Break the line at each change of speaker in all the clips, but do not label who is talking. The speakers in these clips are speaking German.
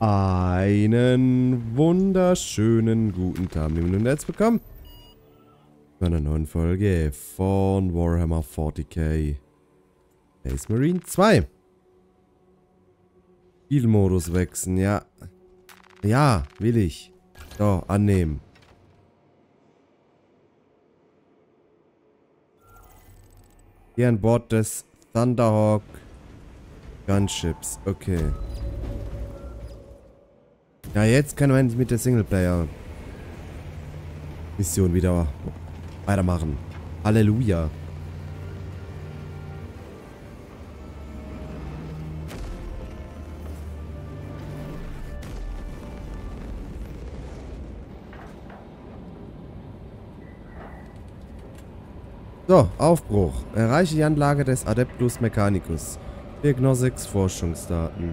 Einen wunderschönen guten Tag, und herzlich willkommen zu einer neuen Folge von Warhammer 40k Space Marine 2. Spielmodus wechseln, ja. Ja, will ich. So, annehmen. Hier an Bord des Thunderhawk Gunships. Okay. Ja, jetzt können wir endlich mit der Singleplayer-Mission wieder weitermachen. Halleluja. So, Aufbruch. Erreiche die Anlage des Adeptus Mechanicus. Diagnostics Forschungsdaten.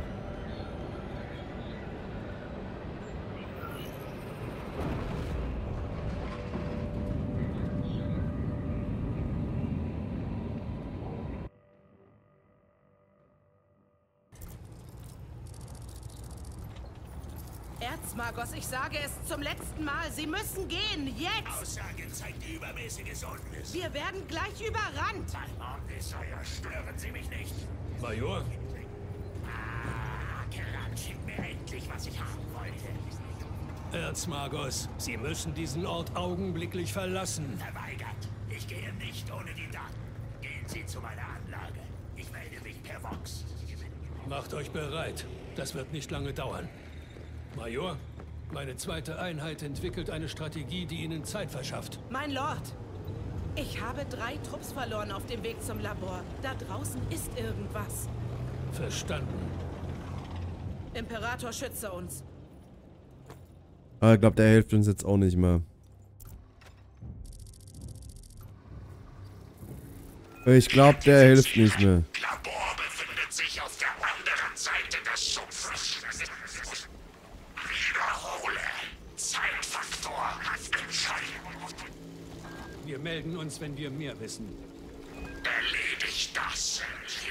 Erzmagos, ich sage es zum letzten Mal. Sie müssen gehen. Jetzt!
Aussage zeigt übermäßiges Unwissen.
Wir werden gleich überrannt.
Ordnungsfeuer, stören Sie mich nicht.
Major?
Keran, schick mir endlich, was ich haben wollte.
Erzmagos, Sie müssen diesen Ort augenblicklich verlassen.
Verweigert. Ich gehe nicht ohne die Daten. Gehen Sie zu meiner Anlage. Ich melde mich per Vox.
Macht euch bereit. Das wird nicht lange dauern. Major, meine zweite Einheit entwickelt eine Strategie, die Ihnen Zeit verschafft.
Mein Lord, ich habe 3 Trupps verloren auf dem Weg zum Labor. Da draußen ist irgendwas.
Verstanden.
Imperator, schütze uns.
Aber ich glaube, der hilft uns jetzt auch nicht mehr. Ich glaube, der hilft nicht mehr.
Labor befindet sich auf der anderen Seite des Sumpfes. Wiederhole. Zeitfaktor hat entscheidend.
Wir melden uns, wenn wir mehr wissen.
Erledigt das.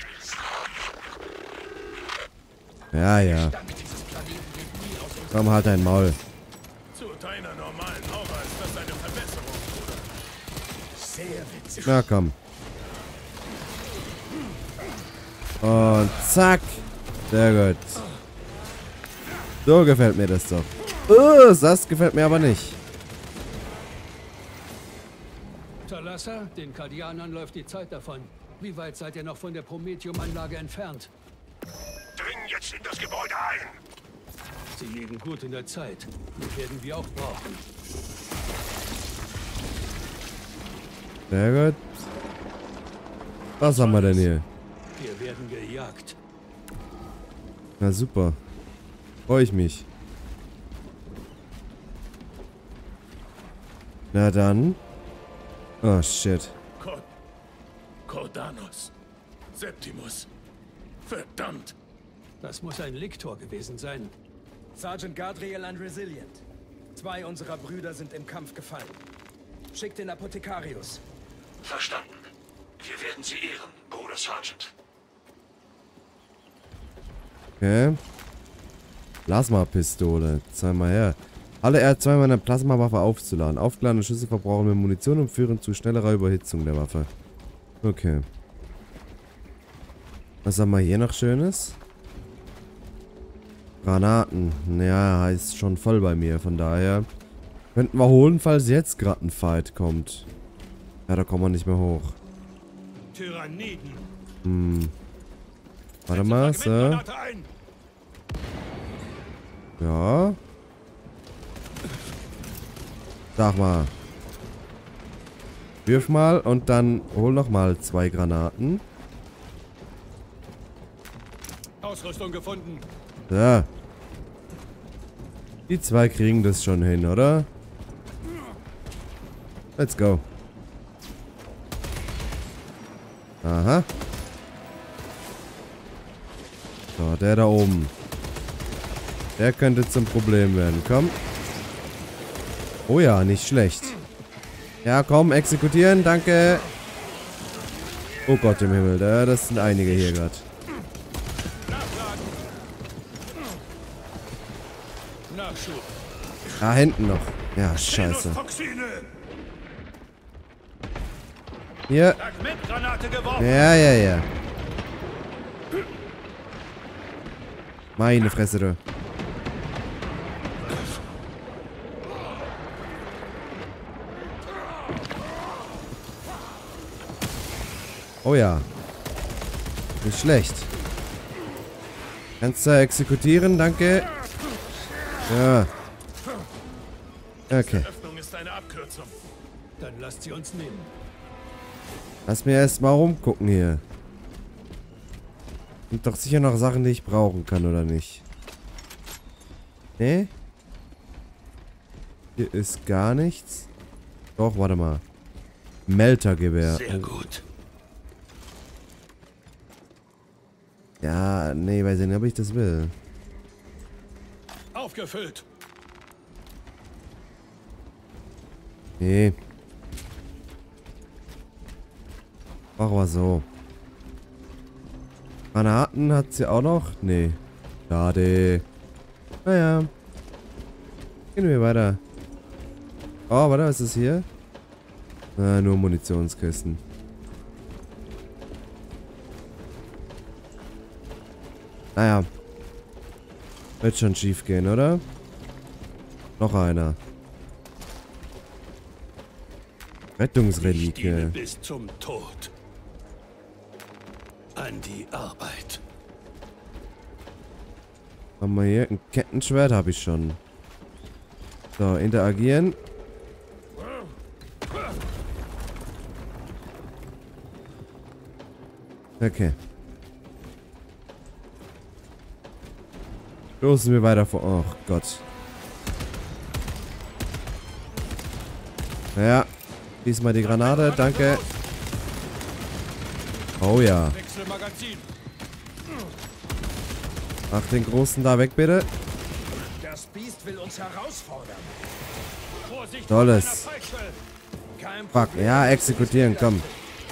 Ja, ja. Komm, halt dein Maul.
Zu deiner normalen Aura ist das eine Verbesserung, Bruder.
Sehr witzig.
Na komm. Und zack. Sehr gut. So gefällt mir das doch. Das gefällt mir aber nicht.
Talassa, den Kardianern läuft die Zeit davon. Wie weit seid ihr noch von der Prometheum-Anlage entfernt?
Dringen jetzt in das Gebäude ein.
Sie liegen gut in der Zeit. Die werden wir auch brauchen.
Sehr gut. Was haben wir denn hier?
Wir werden gejagt.
Na super. Freue ich mich. Na dann. Oh shit.
Cordanos. Septimus. Verdammt. Das muss ein Liktor gewesen sein.
Sergeant Gadriel an Resilient. 2 unserer Brüder sind im Kampf gefallen. Schickt den Apothekarius.
Verstanden. Wir werden Sie ehren, Bruder Sergeant.
Okay. Plasma-Pistole. Zeig mal her. Alle R2 meiner Plasmawaffe aufzuladen. Aufgeladene Schüsse verbrauchen mehr Munition und führen zu schnellerer Überhitzung der Waffe. Okay. Was haben wir hier noch Schönes? Granaten. Ja, ist schon voll bei mir. Von daher könnten wir holen, falls jetzt gerade ein Fight kommt. Ja, da kommen wir nicht mehr hoch.
Tyranniden.
Warte mal, so. Ja. Sag mal. Wirf mal und dann hol noch mal 2 Granaten.
Ausrüstung gefunden.
So. Die 2 kriegen das schon hin, oder? Let's go. Aha. So, der da oben. Der könnte zum Problem werden. Komm. Oh ja, nicht schlecht. Ja, komm, exekutieren, danke. Oh Gott im Himmel, das sind einige hier gerade.
Nachschub.
Da hinten noch. Ja, scheiße.
Toxine!
Hier.
Fragmentgranate geworfen!
Ja. Meine Fresse, du. Oh ja. Nicht schlecht. Kannst du exekutieren, danke. Ja. Okay.
Öffnung ist eine Abkürzung.
Dann lasst sie uns nehmen.
Lass mir erst mal rumgucken hier. Sind doch sicher noch Sachen, die ich brauchen kann, oder nicht? Nee? Hier ist gar nichts. Doch, warte mal. Meltergewehr.
Sehr gut.
Ja, nee, weiß ich nicht, ob ich das will.
Aufgefüllt.
Nee. Machen wir so. Granaten hat sie auch noch? Nee. Schade. Naja. Gehen wir weiter. Oh, warte, was ist hier? Nur Munitionskisten. Naja. Wird schon schief gehen, oder? Noch einer.
Ich diene
Rettungsreliquie.
bis zum Tod. An die Arbeit.
Haben wir hier ein Kettenschwert? Habe ich schon. So, interagieren. Okay. Stoßen wir weiter vor. Oh Gott. Ja. Diesmal die Granate. Danke. Oh ja.
Wechsel Magazin.
Mach den Großen da weg, bitte.
Das Biest will uns herausfordern.
Vorsicht
Tolles.
vor einer Peitsche.
Kein
Fuck. Ja, exekutieren. Komm.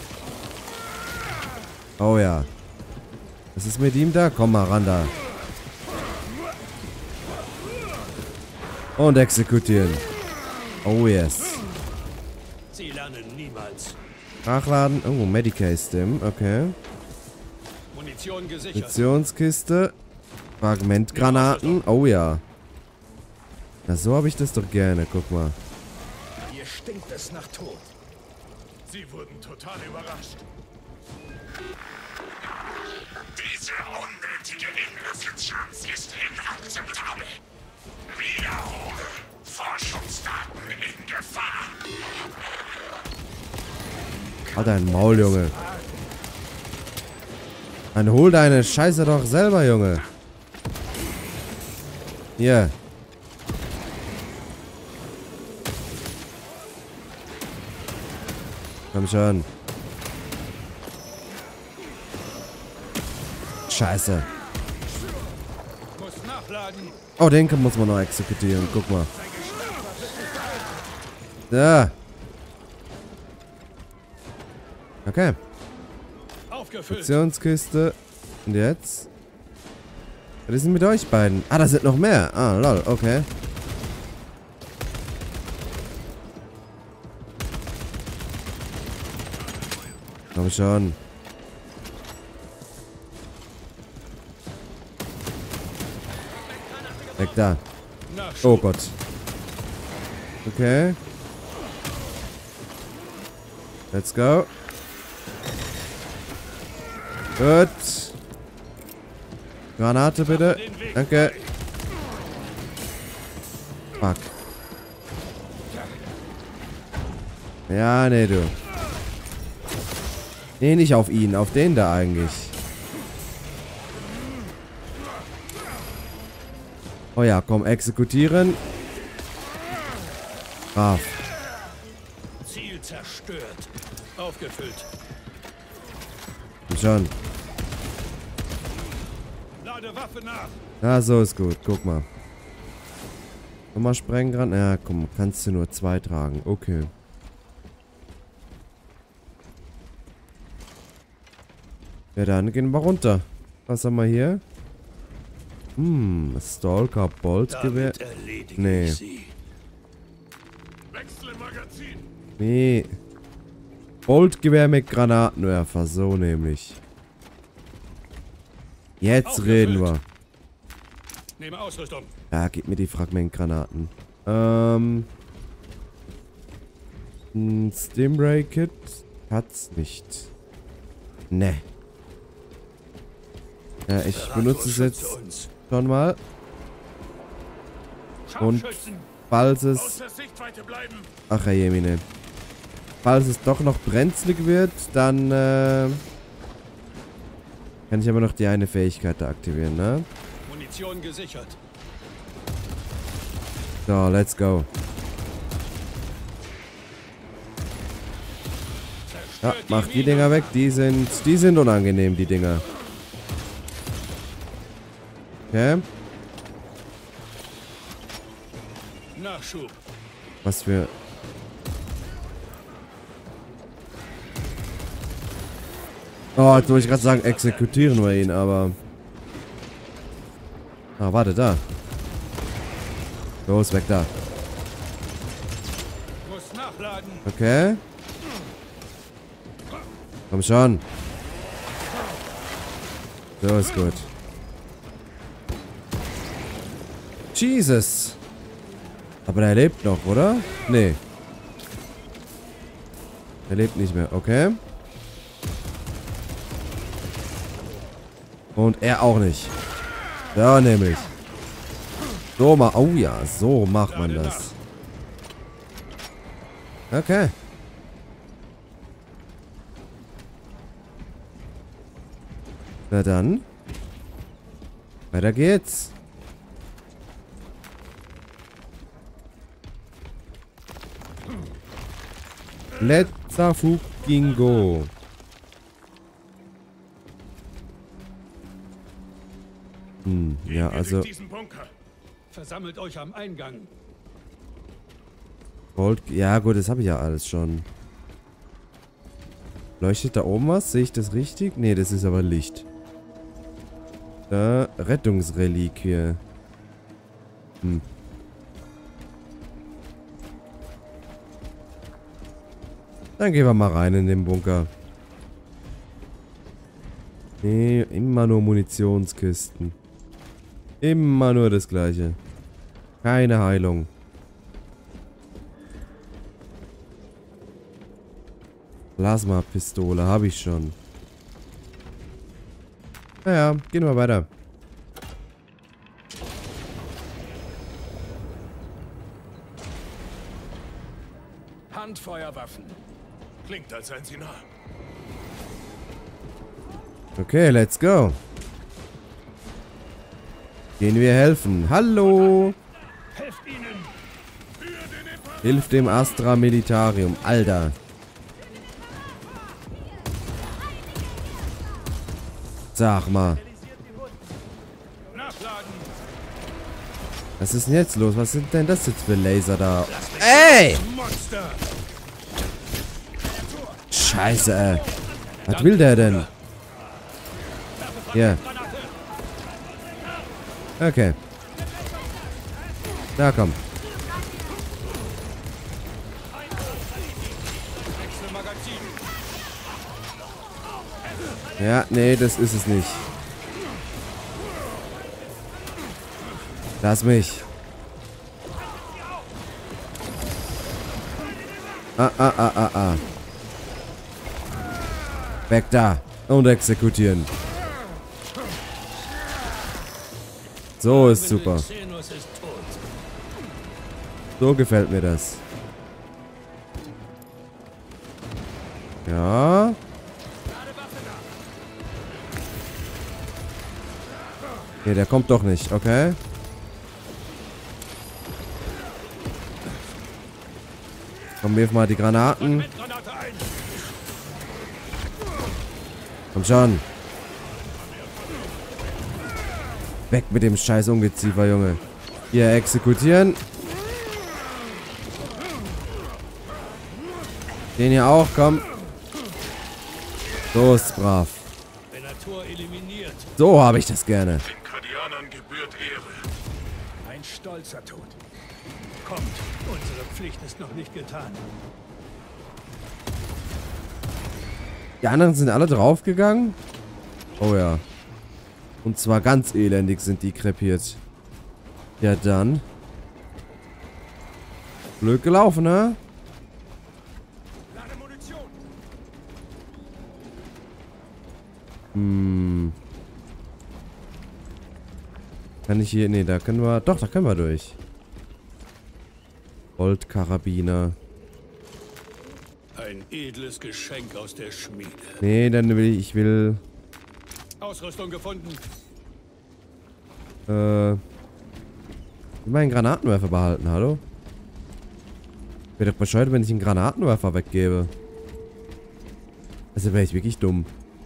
Oh ja. Was ist mit ihm da? Komm mal ran da. Und exekutieren. Oh yes.
Sie lernen niemals.
Nachladen. Oh, Medicay-Stim. Okay.
Munition gesichert.
Munitionskiste. Fragmentgranaten. Oh ja. Na, so habe ich das doch gerne. Guck mal.
Hier stinkt es nach Tod.
Sie wurden total überrascht. Diese unnötige Ineffizienz ist inakzeptabel. Wiederhole. Forschungsdaten in Gefahr.
Halt dein Maul, Junge. Dann hol deine Scheiße doch selber, Junge. Hier. Komm schon. Scheiße.
Muss nachladen.
Oh, den muss man noch exekutieren. Guck mal. Ja. Okay.
Aufgefüllt.
Munitionskiste. Und jetzt? Was ist denn mit euch beiden? Ah, da sind noch mehr. Ah, lol. Okay. Komm schon. Weg da.
Nachschub.
Oh Gott. Okay. Let's go. Gut. Granate bitte. Danke. Fuck. Ja, nee, du. Nee, nicht auf ihn. Auf den da eigentlich. Oh ja, komm, exekutieren. Brav.
Ziel zerstört. Aufgefüllt.
Komm schon.
Lade Waffe nach.
Ja, so ist gut. Guck mal. Nochmal Sprenggranate. Ja, komm, kannst du nur 2 tragen. Okay. Ja, dann gehen wir runter. Was haben wir hier? Stalker Boltgewehr.
Damit erledige
Nee.
ich sie.
Wechsle Magazin.
Nee. Boltgewehr mit Granatenwerfer, so nämlich. Jetzt reden wir.
Nehme Ausrüstung.
Ja, gib mir die Fragmentgranaten. Ein Stingray-Kit hat's nicht. Ne. Ja, ich benutze es jetzt schon mal. Und falls es...
Außer Sichtweite bleiben.
Ach, Herr Jemine. Falls es doch noch brenzlig wird, dann kann ich aber noch die eine Fähigkeit da aktivieren, ne?
Munition gesichert.
So, let's go. Ja, mach die Dinger weg. Die sind unangenehm, die Dinger. Okay.
Nachschub.
Was für... Oh, jetzt wollte ich gerade sagen, exekutieren wir ihn, aber... Ah, warte, da. Los, weg da.
Muss nachladen.
Okay. Komm schon. So ist gut. Jesus. Aber er lebt noch, oder? Nee. Er lebt nicht mehr, okay. Und er auch nicht. Ja, nämlich. So mal. Oh ja, so macht man das. Okay. Na dann. Weiter geht's. Let's fucking go. Ja, also...
Versammelt euch am Eingang.
Gold... Ja, gut, das habe ich ja alles schon. Leuchtet da oben was? Sehe ich das richtig? Nee, das ist aber Licht. Da, Rettungsreliquie. Dann gehen wir mal rein in den Bunker. Nee, immer nur Munitionskisten. Immer nur das Gleiche. Keine Heilung. Plasma-Pistole habe ich schon. Naja, gehen wir weiter.
Handfeuerwaffen.
Klingt, als seien sie nah.
Okay, let's go. Gehen wir helfen. Hallo.
Helft ihnen!
Hilf dem Astra Militarium. Alter. Sag mal.
Nachladen.
Was ist denn jetzt los? Was sind denn das jetzt für Laser da? Ey!
Monster.
Scheiße, ey. Was will der denn? Hier. Okay. Na komm.
Wechsel Magazin.
Ja, nee, das ist es nicht. Lass mich. Ah. Weg da. Und exekutieren. So ist super.
Xenos ist tot.
So gefällt mir das. Ja. Nee, der kommt doch nicht, okay. Komm, wirf mal die Granaten.
Granate ein.
Komm schon. Weg mit dem scheiß Ungeziefer, Junge. Hier, exekutieren. Den hier auch, komm. So ist brav.
Venator eliminiert.
So habe ich das gerne.
Den Kardianern gebührt gebührt Ehre.
Ein stolzer Tod.
Kommt, unsere Pflicht ist noch nicht getan.
Die anderen sind alle draufgegangen? Oh ja. Und zwar ganz elendig sind die krepiert. Ja dann. Blöd gelaufen, ne?
Lade Munition.
Kann ich hier... Ne, da können wir... Doch, da können wir durch. Goldkarabiner.
Ein edles Geschenk aus der Schmiede.
Nee, dann will ich will...
Ausrüstung gefunden.
will meinen Granatenwerfer behalten, hallo? Wäre doch bescheuert, wenn ich einen Granatenwerfer weggebe. Also wäre ich wirklich dumm.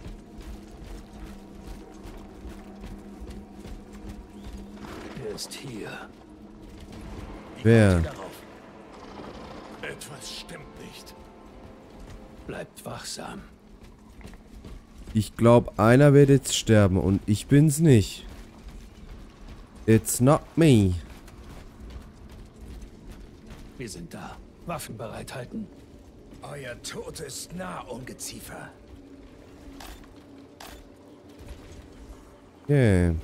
Er ist hier.
Wer?
Etwas stimmt nicht. Bleibt wachsam.
Ich glaube, einer wird jetzt sterben und ich bin's nicht. It's not me.
Wir sind da. Waffen bereithalten.
Euer Tod ist nah, Ungeziefer.
Okay.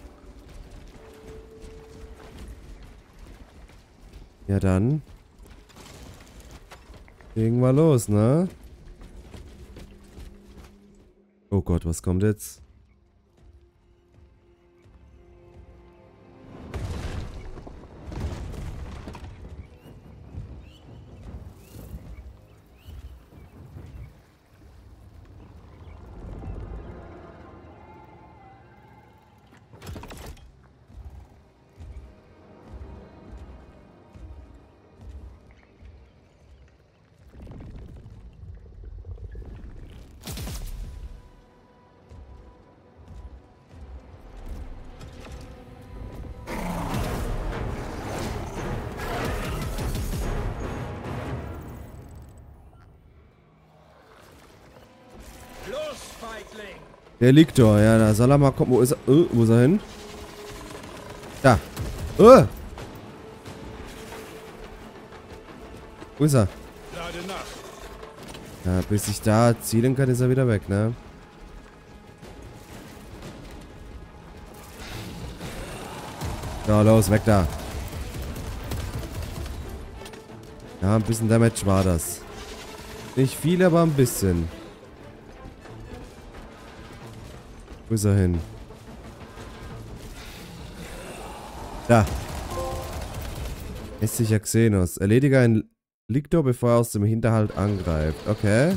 Ja dann. Legen wir los, ne? Oh Gott, was kommt jetzt?
Los, Feigling!
Der liegt da, ja, da soll er mal kommen. Wo ist er? Wo ist er hin? Da. Wo ist er?
Lade nach.
Ja, bis ich da zielen kann, ist er wieder weg, ne? So, los, weg da. Ja, ein bisschen Damage war das. Nicht viel, aber ein bisschen. Wo ist er hin? Da. Hässlicher Xenos. Erledige einen Lictor, bevor er aus dem Hinterhalt angreift. Okay.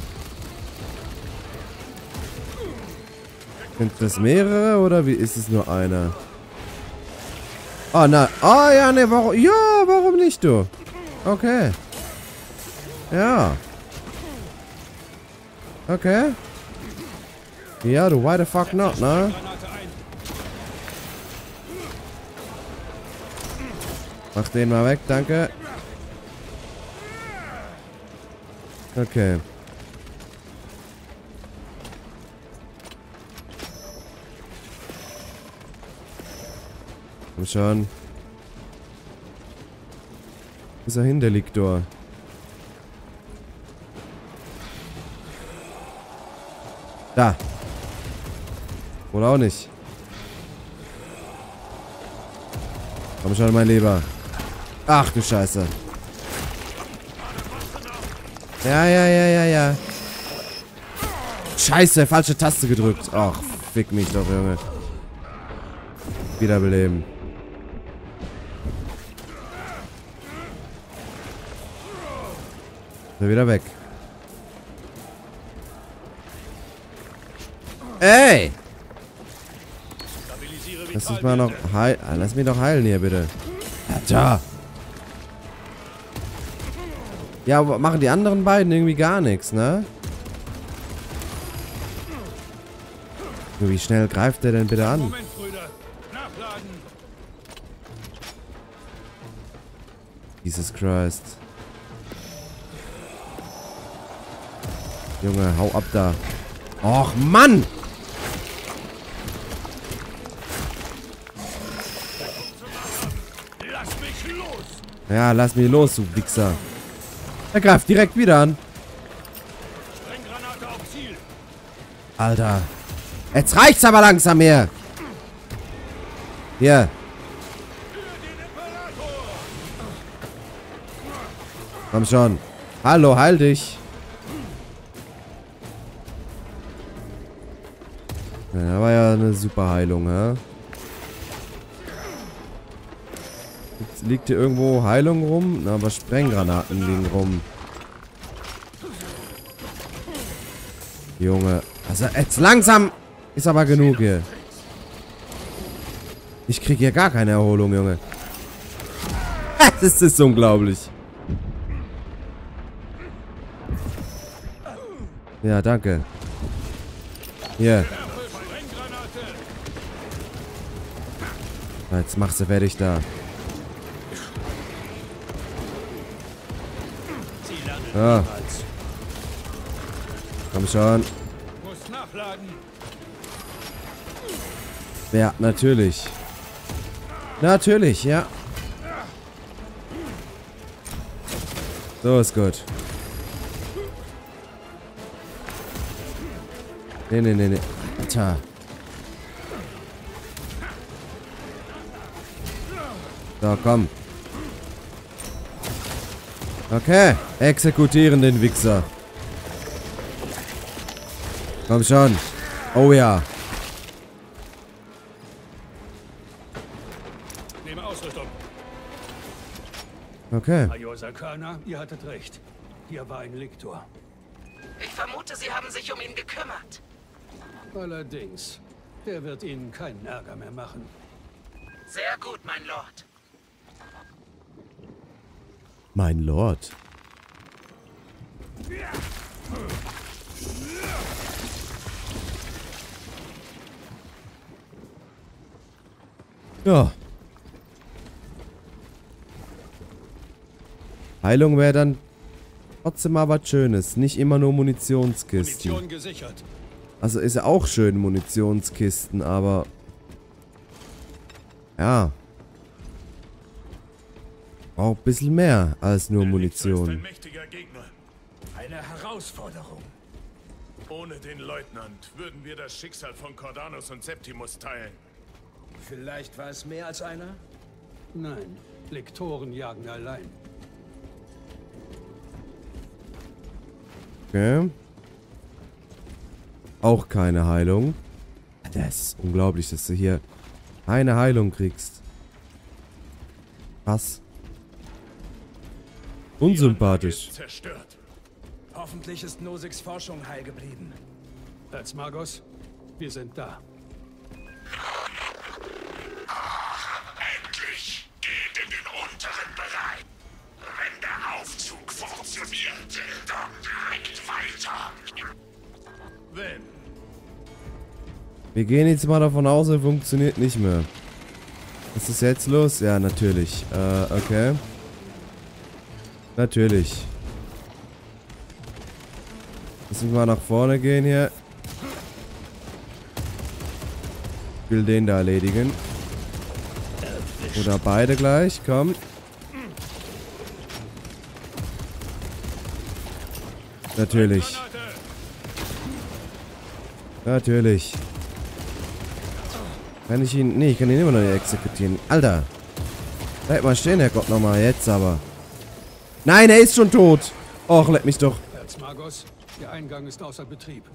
Sind das mehrere oder wie ist es nur einer? Ah, nein. Ah, ja, ne, warum? Ja, warum nicht, du? Okay. Ja. Okay. Ja, du, why the fuck not, ne?
Granate ein.
Mach den mal weg, danke. Okay. Komm schon. Wo ist er hin, der Lictor? Da. Oder auch nicht. Komm schon, mein Lieber. Ach du Scheiße. Ja. Scheiße, falsche Taste gedrückt. Ach, fick mich doch, Junge. Wiederbeleben. Ist er wieder weg. Ey!
Stabilisiere
Lass mich mal noch heilen. Lass mich doch heilen hier, bitte. Alter. Ja, aber machen die anderen beiden irgendwie gar nichts, ne? Wie schnell greift der denn bitte an?
Moment, Brüder. Nachladen.
Jesus Christ. Junge, hau ab da. Och, Mann!
Lass mich los!
Ja, lass mich los, du Wichser. Er greift direkt wieder an.
Sprenggranate auf Ziel!
Alter. Jetzt reicht's aber langsam hier. Hier. Komm schon. Hallo, heil dich. Ja, das war ja eine super Heilung, hä? Liegt hier irgendwo Heilung rum? Na, aber Sprenggranaten liegen rum. Junge. Also jetzt langsam ist aber genug hier. Ich krieg hier gar keine Erholung, Junge. Das ist unglaublich. Ja, danke. Hier. Jetzt machst du fertig da. Ja. Komm schon.
Muss nachladen.
Ja, natürlich. Natürlich, ja. So ist gut. Nee. Alter. So, komm. Okay. Exekutieren den Wichser. Komm schon. Oh ja.
Nehme Ausrüstung.
Okay.
Major Sakana, ihr hattet recht. Hier war ein Lektor.
Ich vermute, Sie haben sich um ihn gekümmert.
Allerdings. Der wird Ihnen keinen Ärger mehr machen.
Sehr gut, mein Lord.
Mein Lord. Ja. Heilung wäre dann trotzdem mal was Schönes. Nicht immer nur Munitionskisten.
Munition gesichert.
Also ist ja auch schön, Munitionskisten, aber... Ja. Braucht ein bisschen mehr als nur
Ist ein
Munition.
mächtiger Gegner.
Eine Herausforderung.
Ohne den Leutnant würden wir das Schicksal von Cordanus und Septimus teilen.
Vielleicht war es mehr als einer?
Nein, Lektoren jagen allein.
Okay. Auch keine Heilung. Das ist unglaublich, dass du hier eine Heilung kriegst. Krass. Unsympathisch.
Zerstört.
Hoffentlich ist Nosix Forschung heil geblieben.
Erzmagos, wir sind da.
Endlich geht in den unteren Bereich. Wenn der Aufzug funktioniert, dann direkt weiter. Wenn.
Wir gehen jetzt mal davon aus, er funktioniert nicht mehr. Was ist jetzt los? Ja, natürlich. Okay. Natürlich. Müssen wir mal nach vorne gehen hier. Ich will den da erledigen. Oder beide gleich, komm. Natürlich. Natürlich. Kann ich ihn... Nee, ich kann ihn immer noch nicht exekutieren. Alter. Bleib mal stehen, Herrgott, nochmal. Jetzt aber. Nein, er ist schon tot. Och, leck mich doch.
Erzmagos, der Eingang ist außer Betrieb.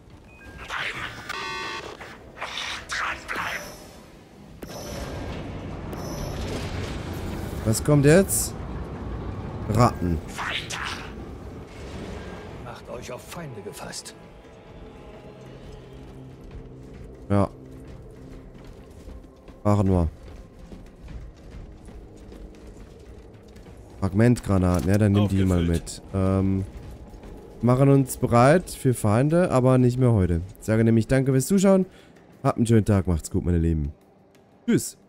Was kommt jetzt? Ratten.
Macht euch auf Feinde gefasst.
Ja. Machen wir. Fragmentgranaten. Ja, dann nimm die mal mit. Machen uns bereit für Feinde, aber nicht mehr heute. Ich sage nämlich danke fürs Zuschauen. Habt einen schönen Tag. Macht's gut, meine Lieben. Tschüss.